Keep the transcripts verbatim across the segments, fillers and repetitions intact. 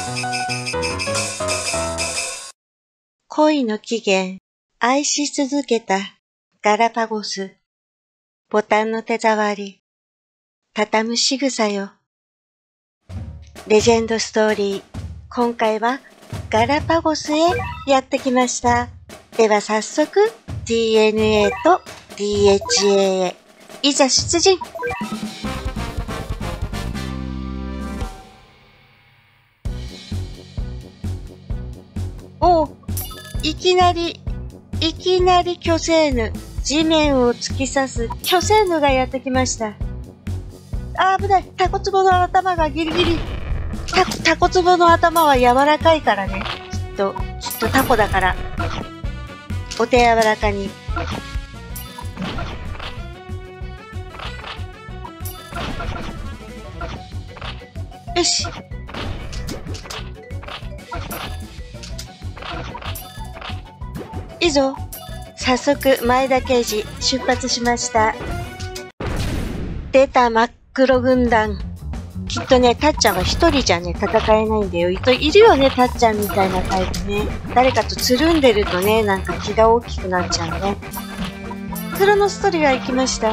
恋の起源、愛し続けたガラパゴス。ボタンの手触り、畳む仕草よ。レジェンドストーリー、今回はガラパゴスへやってきました。では早速 ディーエヌエー と ディーエイチエー へいざ出陣。おう、いきなり、いきなり巨生ヌ、地面を突き刺す巨生ヌがやってきました。あー危ない、タコツボの頭がギリギリ。タ、タコツボの頭は柔らかいからね。きっと、きっとタコだから。お手柔らかに。よし。以上、早速前田刑事出発しました。出た真っ黒軍団。きっとね、たっちゃんは一人じゃね、戦えないんだよ。いるよね、たっちゃんみたいなタイプね。誰かとつるんでるとね、なんか気が大きくなっちゃうね。クロノストリガー行きました。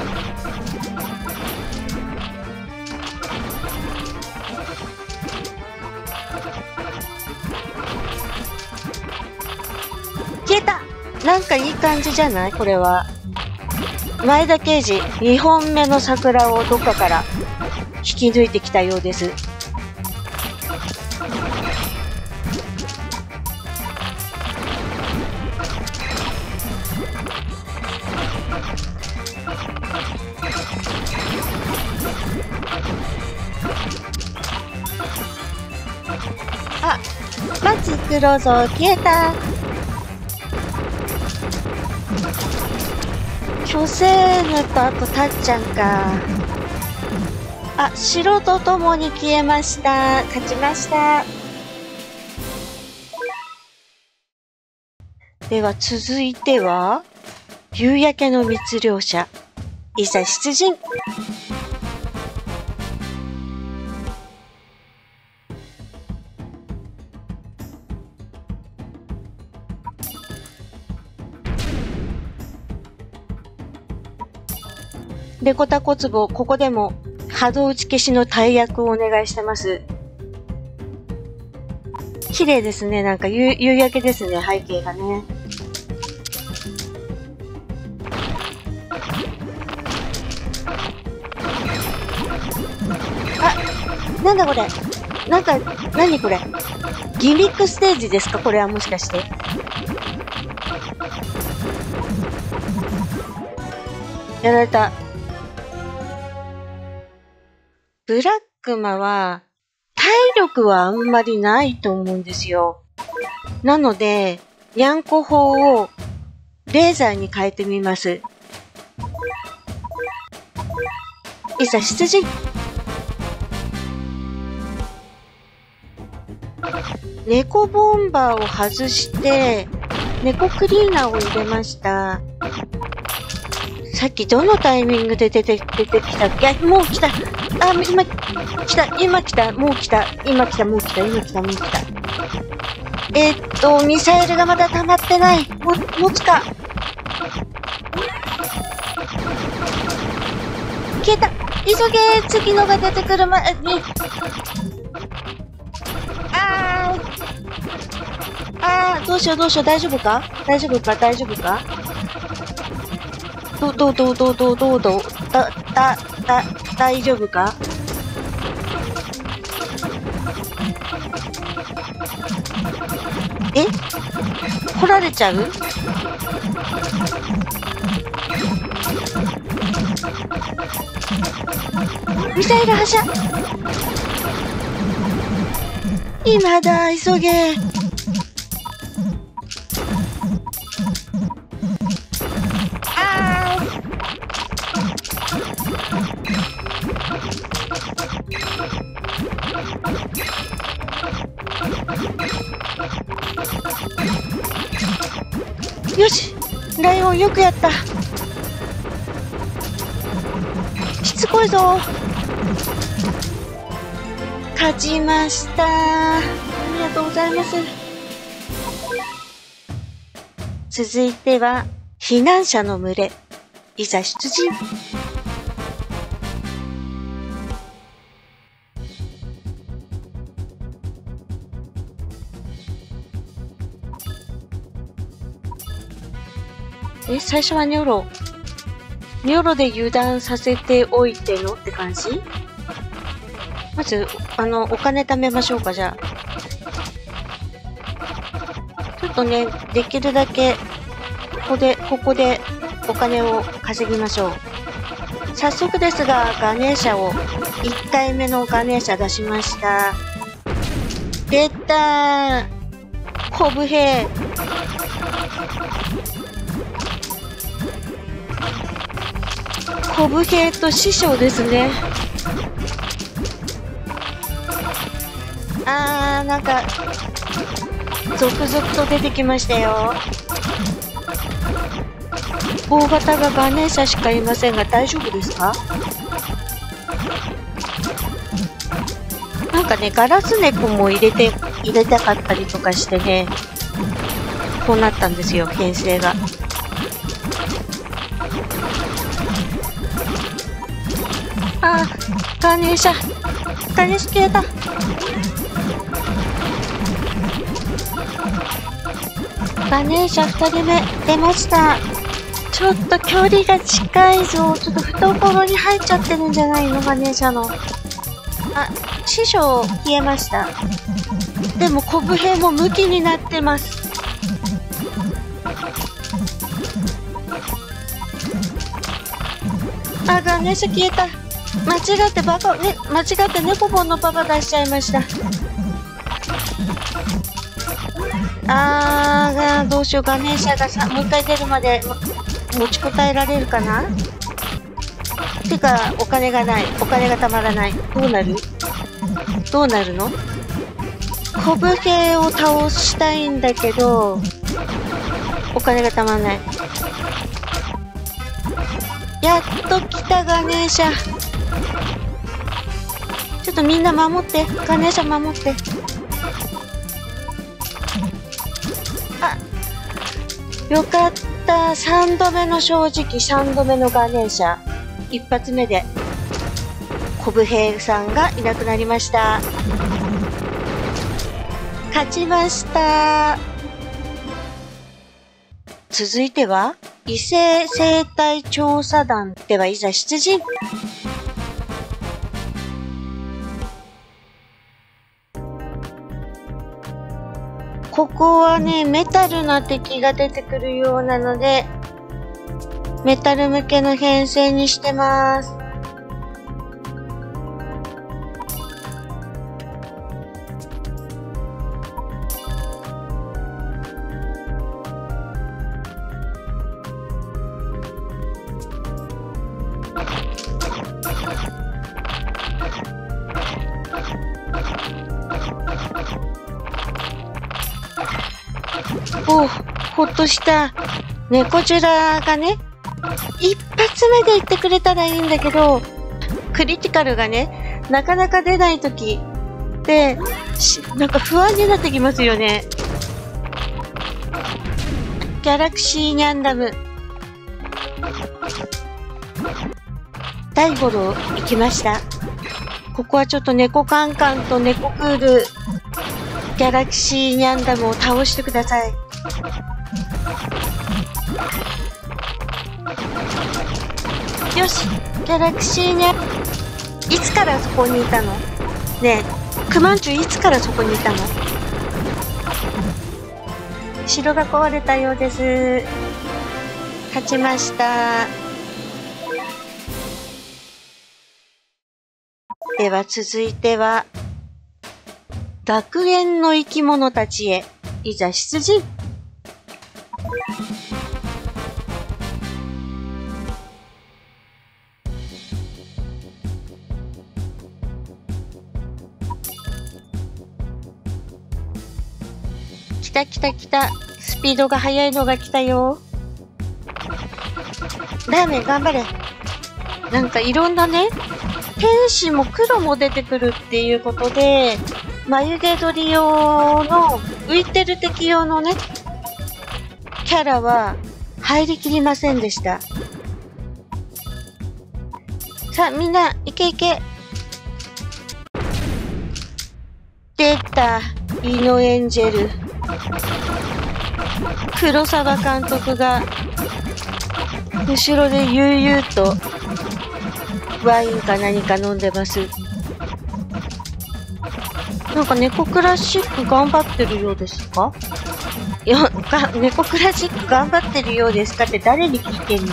消えた！なんかいい感じじゃない？これは。前田刑事、にほんめの桜をどっかから引き抜いてきたようです。あ、松黒蔵消えた。巨生ヌとあとたっちゃんか。あ、白とともに消えました。勝ちました。では続いては、夕焼けの密猟者。いざ出陣。デコタコツボ、ここでも波動打ち消しの大役をお願いしてます。綺麗ですね。なんか夕、夕焼けですね。背景がね。あ、なんだこれ。なんか、なにこれ。ギミックステージですか？これはもしかして。やられた。ブラックマは、体力はあんまりないと思うんですよ。なので、ニャンコ砲をレーザーに変えてみます。いざ出陣。猫ボンバーを外して、猫クリーナーを入れました。さっきどのタイミングで出て、出てきた？いや、もう来た。あ、今、来た、今来た、もう来た、今来た、もう来た、今来た、もう来た。えー、っと、ミサイルがまだ溜まってない。も、持つか。消えた。急げ、次のが出てくる前に。あー。あー、どうしよう、どうしよう、大丈夫か？大丈夫か？大丈夫か？ど、どう、どう、どう、どう、どう、どう、だ、だ、だ、大丈夫か？え？来られちゃう？ミサイル発射！今だ、急げ！よし、ライオンよくやった。しつこいぞ。 勝ちました。ありがとうございます。続いては、避難者の群れ。いざ出陣。え、最初はニョロ。ニョロで油断させておいてのって感じ？まず、あの、お金貯めましょうか、じゃあ。ちょっとね、できるだけ、ここで、ここでお金を稼ぎましょう。早速ですが、ガネーシャを、いっかいめのガネーシャ出しました。出たー！コブ兵。コブ兵と師匠ですね。あー、なんか、続々と出てきましたよ。大型がガネーシャしかいませんが大丈夫ですか？なんかね、ガラス猫も入れて、入れたかったりとかしてね、こうなったんですよ、編成が。あー、ガネーシャ。ガネーシャ消えた。ガネーシャふたりめ出ました。ちょっと距離が近いぞ。ちょっと懐に入っちゃってるんじゃないの、ガネーシャの。あ、師匠消えました。でもコブ兵も向きになってます。あ、ガネーシャ消えた。間違ってバカ、ね、間違って猫ボンのパパ出しちゃいました。あー、どうしよう、ガネーシャがさ、もう一回出るまで持ちこたえられるかな？てか、お金がない。お金がたまらない。どうなる？どうなるの？コブ兵を倒したいんだけど、お金がたまらない。やっと来た、ガネーシャ。ちょっとみんな守って。ガネーシャ守って。あ、よかった。さんどめの正直、さんどめのガネーシャ。一発目で、コブ兵さんがいなくなりました。勝ちました。続いては、異性生態調査団ではいざ出陣。ここはね、メタルな敵が出てくるようなので、メタル向けの編成にしてます。おう、ほっとした。猫ジュラがね、一発目で言ってくれたらいいんだけど、クリティカルがね、なかなか出ないときって、なんか不安になってきますよね。ギャラクシーニャンダム。第五楼行きました。ここはちょっと猫カンカンと猫クール、ギャラクシーニャンダムを倒してください。よし、ギャラクシーニャン、いつからそこにいたの？ねえ、クマンチュいつからそこにいたの？城が壊れたようです。勝ちました。では続いては、学園の生き物たちへ、いざ出陣。来た来た来た。スピードが速いのが来たよ。ラーメン頑張れ。なんかいろんなね、 天使も黒も出てくるっていうことで、眉毛取り用の、浮いてる敵用のね、キャラは入りきりませんでした。さあ、みんな、いけいけ。出た、イノエンジェル。黒沢監督が、後ろで悠々と、ワインか何か飲んでます。なんか猫クラシック頑張ってるようですか？いや、か、猫クラシック頑張ってるようですかって誰に聞いてんの？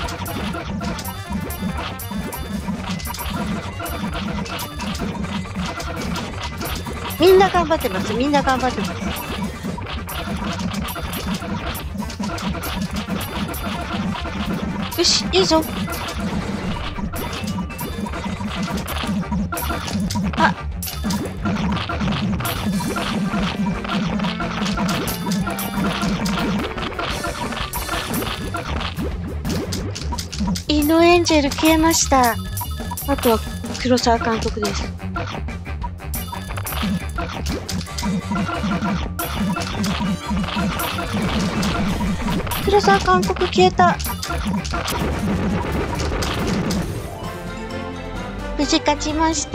みんな頑張ってます。みんな頑張ってます。よし、いいぞ。あ。イノエンジェル消えました。あとは黒沢監督です。黒沢監督消えた。無事勝ちました。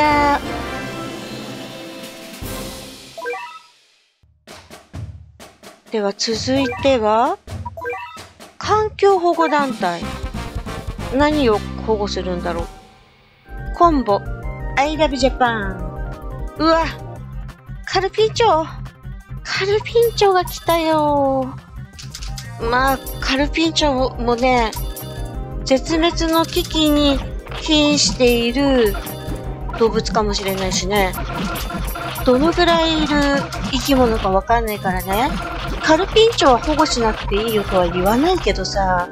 では続いては環境保護団体。何を保護するんだろう。コンボ I love Japan。 うわ、カルピンチョカルピンチョが来たよ。まあカルピンチョもね、絶滅の危機に瀕している動物かもしれないしね。どのぐらいいる生き物かわかんないからね。カルピンチョは保護しなくていいよとは言わないけどさ。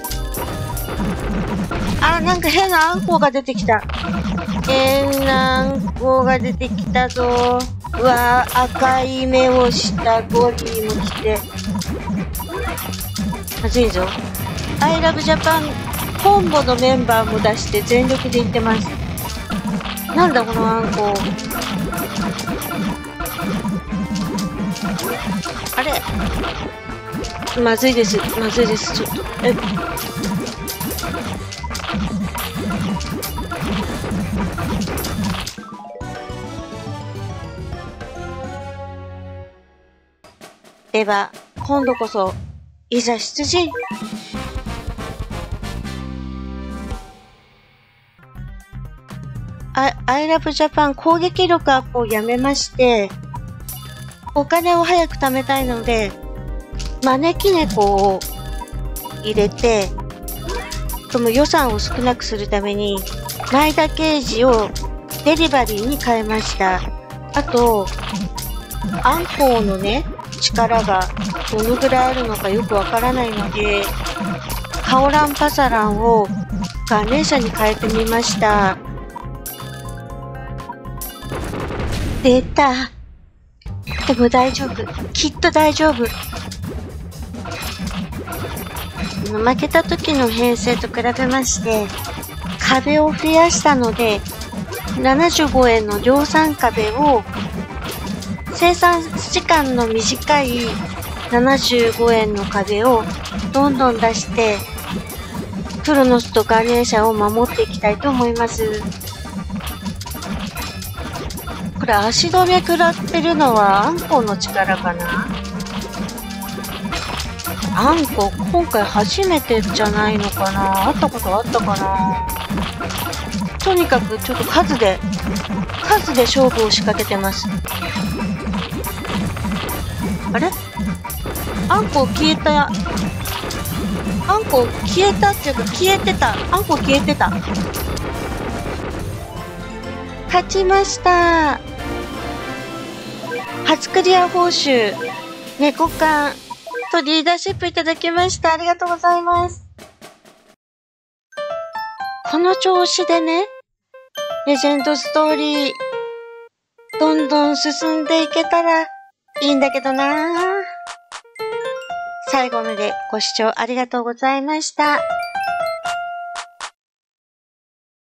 あ、なんか変なあんこうが出てきた。変なあんこうが出てきたぞ。うわー、赤い目をしたゴリーも来て。まずいぞ。I love Japan 本部のメンバーも出して全力で言ってます。なんだこのあんこ。あれ、まずいです。まずいです。ちょっと。えでは、今度こそ、いざ出陣。I, I love Japan 攻撃力アップをやめまして、お金を早く貯めたいので、招き猫を入れて、その予算を少なくするために、前田刑事をデリバリーに変えました。あと、アンコウのね、力がどのぐらいあるのかよくわからないので、カオランパサランをガネーシャに変えてみました。出た。でも大丈夫。きっと大丈夫。負けた時の編成と比べまして、壁を増やしたので、ななじゅうごえんの量産壁を、生産時間の短いななじゅうごえんの壁をどんどん出して、クロノスとガネーシャを守っていきたいと思います。これ足止め食らってるのはアンコの力かな？アンコ、今回初めてじゃないのかな？あったことあったかな？とにかくちょっと数で、数で勝負を仕掛けてます。あれ？アンコ消えた。アンコ消えたっていうか消えてた。アンコ消えてた。勝ちました。初クリア報酬、猫缶とリーダーシップいただきました。ありがとうございます。この調子でね、レジェンドストーリー、どんどん進んでいけたらいいんだけどな。最後までご視聴ありがとうございました。